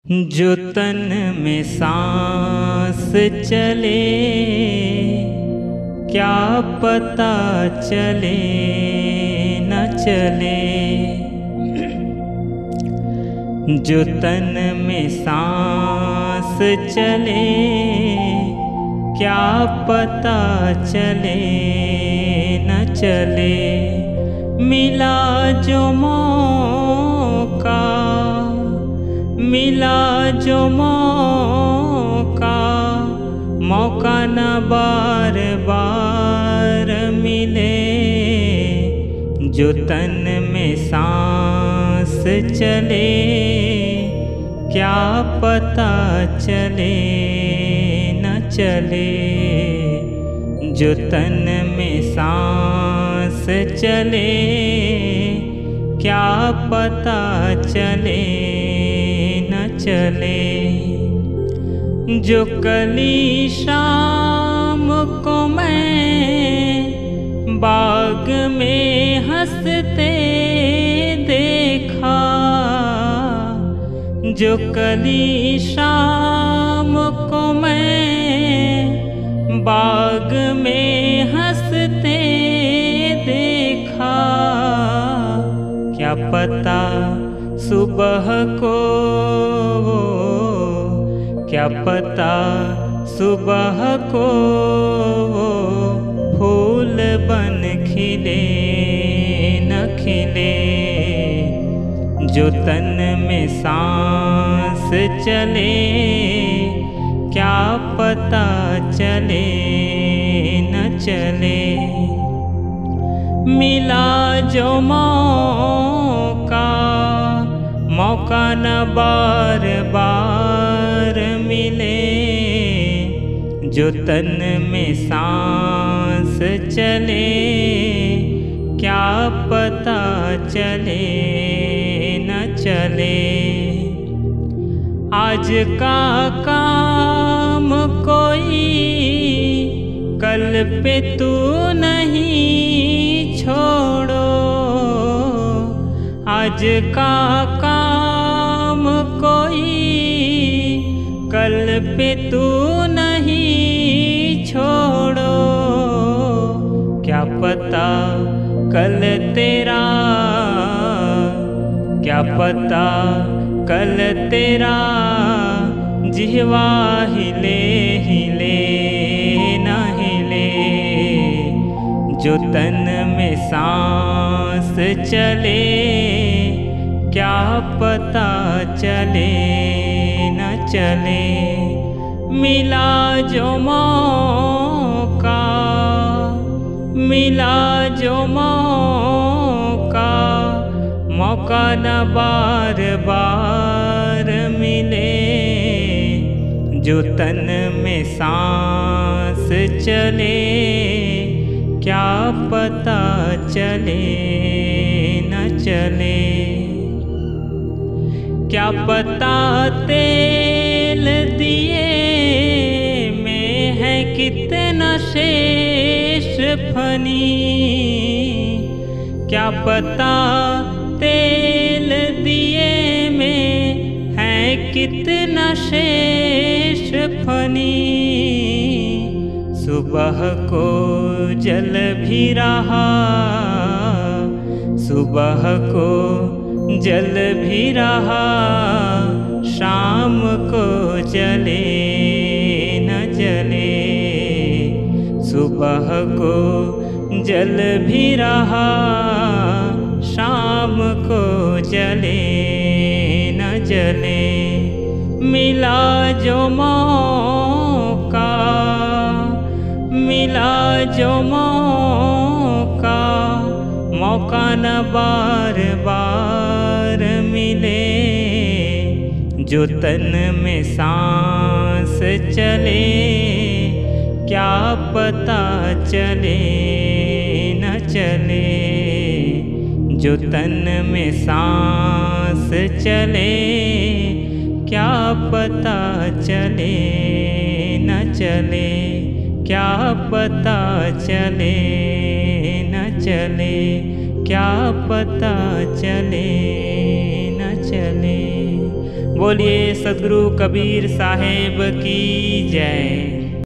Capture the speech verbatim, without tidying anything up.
जो तन में सांस चले क्या पता चले न चले। जो तन में सांस चले क्या पता चले न चले। मिला जो मौका मिला जो मौका मौका न बार बार मिले। जो तन में सांस चले क्या पता चले न चले। जो तन में सांस चले क्या पता चले न चले। जो कली शाम को मैं बाग में हंसते देखा। जो कली शाम को मैं बाग में हंसते देखा। क्या पता सुबह को क्या पता सुबह को फूल बन खिले न खिले। जो तन में सांस चले क्या पता चले न चले। मिला जो मौका मौका न बार बार मिले। जो तन में सांस चले क्या पता चले न चले। आज का काम कोई कल पे तू नहीं छोड़ो। आज का काम कोई कल पे तू नहीं छोड़ो। क्या पता कल तेरा क्या पता कल तेरा जिह्वा हिले हिले न हिले। जो तन में सांस चले क्या पता चले न चले। मिला जो मौका मिला जो मौका मौका न बार बार मिले। जो तन में सांस चले क्या पता चले न चले। क्या पता तेल दिए में है कितना शेष फनी। क्या पता तेल दिए में है कितना शेष फनी। सुबह को जल भी रहा सुबह को जल भी रहा। शाम को जले न जले। सुबह को जल भी रहा शाम को जले न जले। मिला जो मौका मिला जो मौका मौका न बार बार मिले। जो तन में सांस चले क्या पता चले न चले। जो तन में सांस चले क्या पता चले न चले। क्या पता चले न चले। क्या पता चले न चले। बोलिए सद्गुरु कबीर साहेब की जय।